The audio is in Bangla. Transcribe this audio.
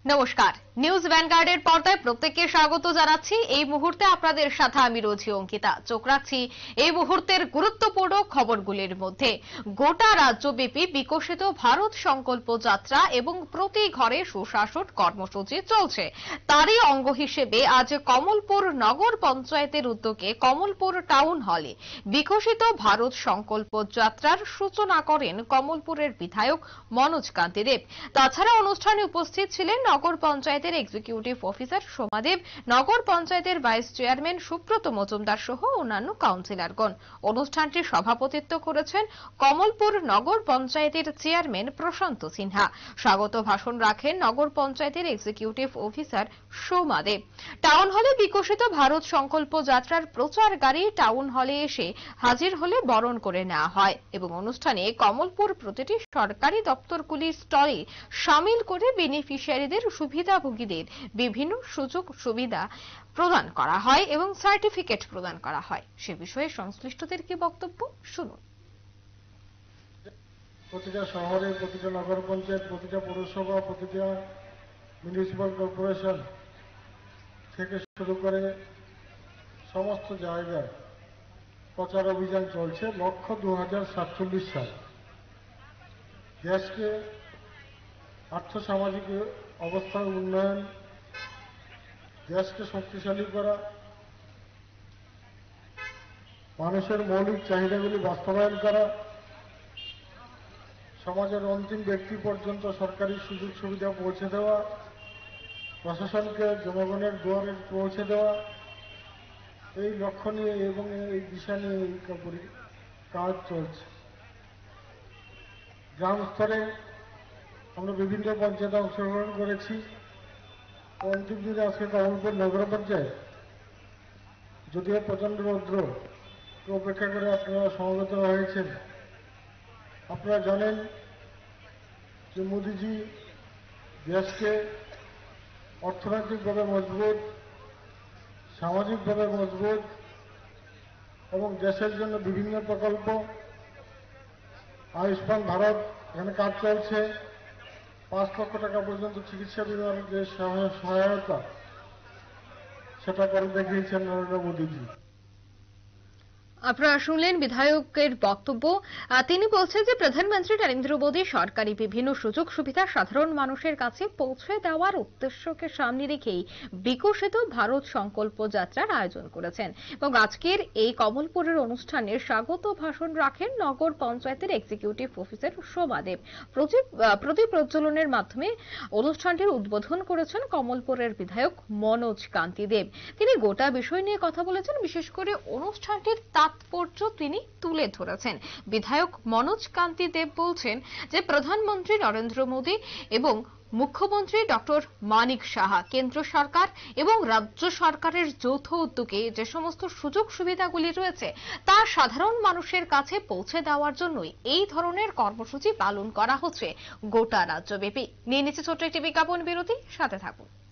নমস্কার, নিউজ ভ্যানগার্ডের পর্দায় প্রত্যেককে স্বাগত জানাচ্ছি। এই মুহূর্তে আপনাদের সাথে আমি রোজি অঙ্কিতা। চোখ রাখছি এই মুহূর্তের গুরুত্বপূর্ণ খবরগুলির মধ্যে। গোটা রাজ্যব্যাপী বিকশিত ভারত সংকল্প যাত্রা এবং প্রতি ঘরে সুশাসন কর্মসূচি চলছে। তারই অঙ্গ হিসেবে আজ কমলপুর নগর পঞ্চায়েতের উদ্যোগে কমলপুর টাউন হলে বিকশিত ভারত সংকল্প যাত্রার সূচনা করেন কমলপুরের বিধায়ক মনোজ কান্তি দেব। তাছাড়া অনুষ্ঠানে উপস্থিত ছিলেন নগর পঞ্চায়েতের এক্সিকিউটিভ অফিসার সোমাদেব, নগর পঞ্চায়েতের ভাইস চেয়ারম্যান সুব্রত মজুমদার সহ অন্যান্য কাউন্সিলরগণ। অনুষ্ঠানটির সভাপতিত্ব করেছেন কমলপুর নগর পঞ্চায়েতের চেয়ারম্যান প্রশান্ত সিনহা। স্বাগত ভাষণ রাখেন নগর পঞ্চায়েতের এক্সিকিউটিভ অফিসার সোমাদেব। টাউন হলে বিকশিত ভারত সংকল্প যাত্রার প্রচার গাড়ি টাউন হলে এসে হাজির হলে বরণ করে নেওয়া হয় এবং অনুষ্ঠানে কমলপুর প্রতিটি সরকারি দপ্তরগুলির স্টলে শামিল করে বেনিফিশিয়ারিদের সুবিধাভোগীদের বিভিন্ন সুযোগ সুবিধা প্রদান করা হয় এবং সার্টিফিকেট প্রদান করা হয়। সে বিষয়ে সংশ্লিষ্টদের কি বক্তব্য শুনুন। প্রতিটা শহরে, প্রতিটা নগর পঞ্চায়েত, প্রতিটা পৌরসভা, প্রতিটা মিউনিসিপাল কর্পোরেশন থেকে শুরু করে সমস্ত জায়গায় প্রচার অভিযান চলছে। লক্ষ্য 2047 সাল। দেশকে আর্থসামাজিক অবস্থার উন্নয়ন, দেশকে শক্তিশালী করা, মানুষের মৌলিক চাহিদাগুলি বাস্তবায়ন করা, সমাজের অন্তিম ব্যক্তি পর্যন্ত সরকারি সুযোগ সুবিধা পৌঁছে দেওয়া, প্রশাসনকে জনগণের দুয়ারে পৌঁছে দেওয়া, এই লক্ষ্য নিয়ে এবং এই দিশা নিয়ে এই কাজ চলছে। গ্রাম স্তরে আমরা বিভিন্ন পঞ্চায়েতে অংশগ্রহণ করেছি। অন্তিম দিনে আজকে কমলপুর নগর পঞ্চায়েত, যদিও প্রচন্ড রৌদ্র উপেক্ষা করে আপনারা সমবেত হয়েছেন। আপনারা জানেন যে মোদিজি দেশকে অর্থনৈতিকভাবে মজবুত, সামাজিকভাবে মজবুত এবং দেশের জন্য বিভিন্ন প্রকল্প, আয়ুষ্মান ভারত এখানে কাজ চলছে, 5 লক্ষ টাকা পর্যন্ত চিকিৎসা বিমার যে সহায়তা, সেটা করে দেখিয়েছেন নরেন্দ্র মোদীজি। আপনারা শুনলেন বিধায়কের বক্তব্য। তিনি বলছেন যে প্রধানমন্ত্রী নরেন্দ্র মোদী সরকারি বিভিন্ন সুযোগ সুবিধা সাধারণ মানুষের কাছে পৌঁছে দেওয়ার উদ্দেশ্যকে সামনে রেখেই বিকশিত ভারত সংকল্প যাত্রার আয়োজন করেছেন এবং আজকের এই কমলপুরের অনুষ্ঠানে স্বাগত ভাষণ রাখেন নগর পঞ্চায়েতের এক্সিকিউটিভ অফিসার সোমাদেব। প্রদীপ প্রজ্বলনের মাধ্যমে অনুষ্ঠানটির উদ্বোধন করেছেন কমলপুরের বিধায়ক মনোজ কান্তি দেব। তিনি গোটা বিষয় নিয়ে কথা বলেছেন, বিশেষ করে অনুষ্ঠানটির তাৎপর্য তিনি তুলে ধরেছেন। বিধায়ক মনোজ কান্তি দেব বলছেন যে প্রধানমন্ত্রী নরেন্দ্র মোদী এবং মুখ্যমন্ত্রী ডক্টর মানিক সাহা, কেন্দ্র সরকার এবং রাজ্য সরকারের যৌথ উদ্যোগে যে সমস্ত সুযোগ সুবিধাগুলি রয়েছে তা সাধারণ মানুষের কাছে পৌঁছে দেওয়ার জন্যই এই ধরনের কর্মসূচি পালন করা হচ্ছে গোটা রাজ্যব্যাপী। নিয়ে নিচ্ছে ছোট্ট একটি বিজ্ঞাপন বিরতি, সাথে থাকুন।